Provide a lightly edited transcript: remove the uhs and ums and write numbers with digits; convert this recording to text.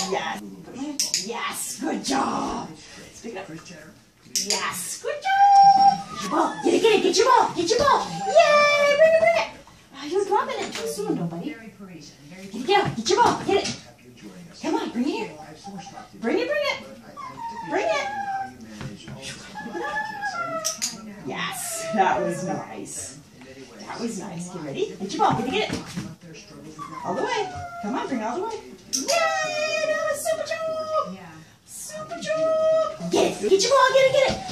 Yes. Yes. Good job. Pick it up. Yes. Good job. Get your ball. Get it. Get your ball. Get your ball. Yay. Bring it. Oh, you're dropping it too soon, nobody. Get it. Get your ball. Get it. Come on. Bring it here. Bring it. Bring it. Yes. That was nice. That was nice. Get ready. Get your ball. Get it. All the way. Come on. Bring it all the way. Yay. That was super job. Super job. Get it. Get your ball. Get it.